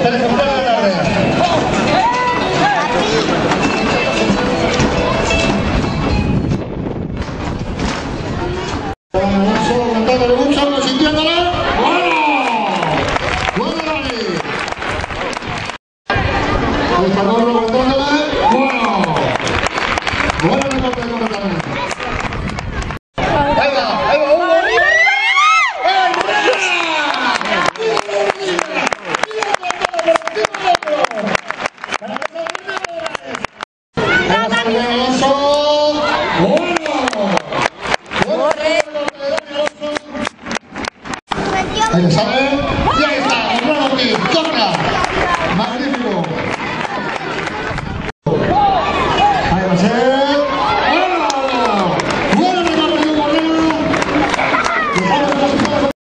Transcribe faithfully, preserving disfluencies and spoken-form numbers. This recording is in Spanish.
el ejemplar de la tarde. Alonso, aguantándole mucho, consintiéndole. ¡Bueno! ¡Bueno, Dani! El Carlos aguantándole. ¡Bueno! ¡Bueno, el recorte de corte también! ¡Ahí va! ¡Ahí va! ¡Uno! Alonso. ¡Bueno! ¡Bueno! Ahí le sale.